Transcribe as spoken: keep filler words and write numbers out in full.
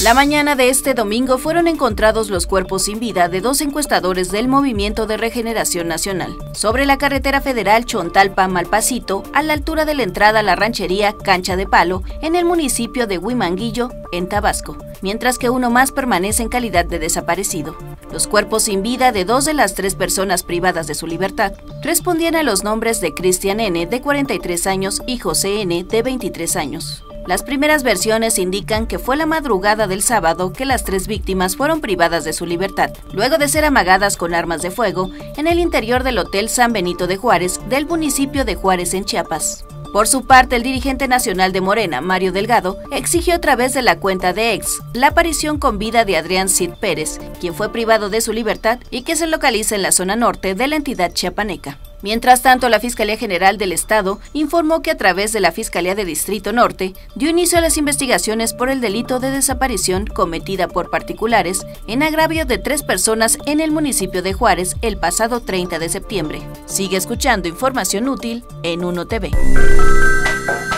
La mañana de este domingo fueron encontrados los cuerpos sin vida de dos encuestadores del Movimiento de Regeneración Nacional sobre la carretera federal Chontalpa-Malpasito, a la altura de la entrada a la ranchería Cancha de Palo, en el municipio de Huimanguillo, en Tabasco, mientras que uno más permanece en calidad de desaparecido. Los cuerpos sin vida de dos de las tres personas privadas de su libertad respondían a los nombres de Cristian N., de cuarenta y tres años, y José N., de veintitrés años. Las primeras versiones indican que fue la madrugada del sábado que las tres víctimas fueron privadas de su libertad, luego de ser amagadas con armas de fuego en el interior del Hotel San Benito de Juárez del municipio de Juárez, en Chiapas. Por su parte, el dirigente nacional de Morena, Mario Delgado, exigió a través de la cuenta de X la aparición con vida de Adrián Cid Pérez, quien fue privado de su libertad y que se localiza en la zona norte de la entidad chiapaneca. Mientras tanto, la Fiscalía General del Estado informó que a través de la Fiscalía de Distrito Norte dio inicio a las investigaciones por el delito de desaparición cometida por particulares en agravio de tres personas en el municipio de Juárez el pasado treinta de septiembre. Sigue escuchando información útil en Uno T V.